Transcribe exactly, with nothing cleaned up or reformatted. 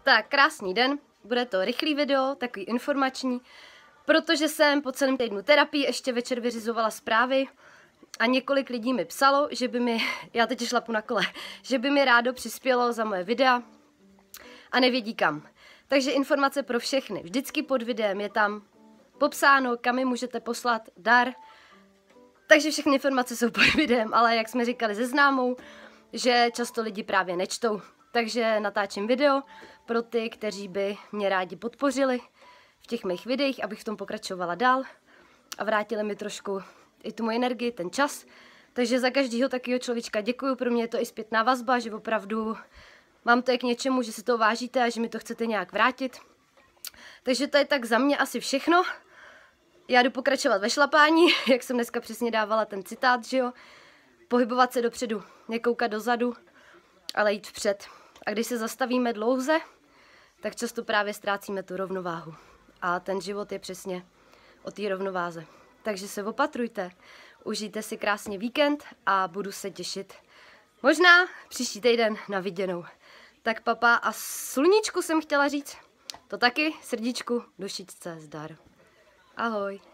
Tak, krásný den, bude to rychlý video, takový informační, protože jsem po celém týdnu terapii ještě večer vyřizovala zprávy a několik lidí mi psalo, že by mi, já teď šlapu na kole, že by mi rádo přispělo za moje videa a nevědí kam. Takže informace pro všechny, vždycky pod videem je tam popsáno, kam mi můžete poslat dar. Takže všechny informace jsou pod videem, ale jak jsme říkali se známou, že často lidi právě nečtou. Takže natáčím video pro ty, kteří by mě rádi podpořili v těch mých videích, abych v tom pokračovala dál a vrátili mi trošku i tu moji energii, ten čas. Takže za každého takového člověčka děkuju, pro mě je to i zpětná vazba, že opravdu mám to je k něčemu, že si to vážíte a že mi to chcete nějak vrátit. Takže to je tak za mě asi všechno. Já jdu pokračovat ve šlapání, jak jsem dneska přesně dávala ten citát, že jo. Pohybovat se dopředu, nekoukat dozadu, ale jít vpřed. A když se zastavíme dlouze, tak často právě ztrácíme tu rovnováhu. A ten život je přesně o té rovnováze. Takže se opatrujte, užijte si krásně víkend a budu se těšit možná příští týden na viděnou. Tak papa a sluníčku jsem chtěla říct, to taky, srdíčku, dušičce, zdar. Ahoj.